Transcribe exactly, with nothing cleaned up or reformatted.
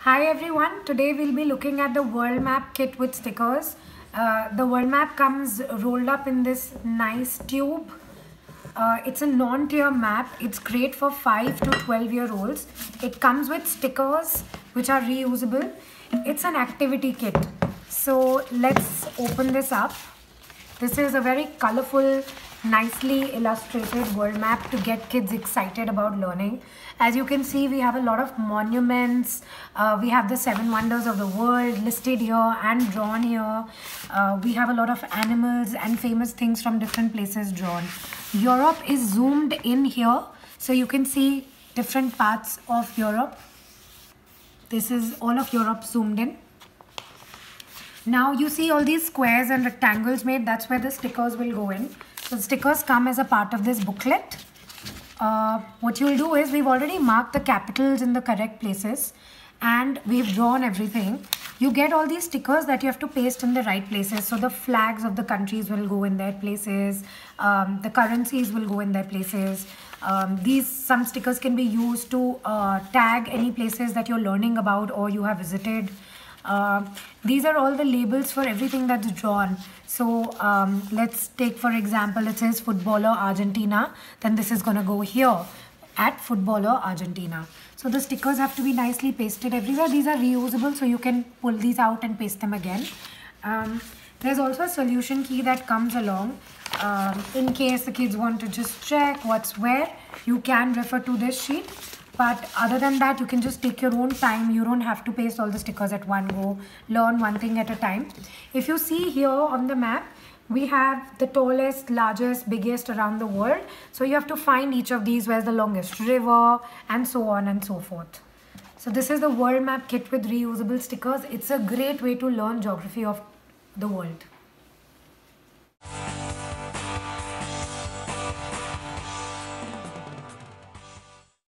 Hi everyone, today we'll be looking at the world map kit with stickers. Uh, the world map comes rolled up in this nice tube. Uh, it's a non-tear map. It's great for five to twelve year olds. It comes with stickers which are reusable. It's an activity kit. So let's open this up. This is a very colorful, nicely illustrated world map to get kids excited about learning. As you can see, we have a lot of monuments. Uh, we have the seven wonders of the world listed here and drawn here. Uh, we have a lot of animals and famous things from different places drawn. Europe is zoomed in here, so you can see different parts of Europe. This is all of Europe zoomed in. Now you see all these squares and rectangles made, that's where the stickers will go in. So the stickers come as a part of this booklet. Uh, what you'll do is we've already marked the capitals in the correct places and we've drawn everything. You get all these stickers that you have to paste in the right places. So the flags of the countries will go in their places. Um, the currencies will go in their places. Um, these some stickers can be used to uh, tag any places that you're learning about or you have visited. Uh, these are all the labels for everything that's drawn. So um, let's take for example, it says footballer Argentina, then this is going to go here at footballer Argentina. So the stickers have to be nicely pasted everywhere. These are reusable, so you can pull these out and paste them again. Um, there's also a solution key that comes along. Um, in case the kids want to just check what's where, you can refer to this sheet. But other than that, you can just take your own time. You don't have to paste all the stickers at one go. Learn one thing at a time. If you see here on the map, we have the tallest, largest, biggest around the world. So you have to find each of these, where's the longest river, and so on and so forth. So this is the world map kit with reusable stickers. It's a great way to learn geography of the world.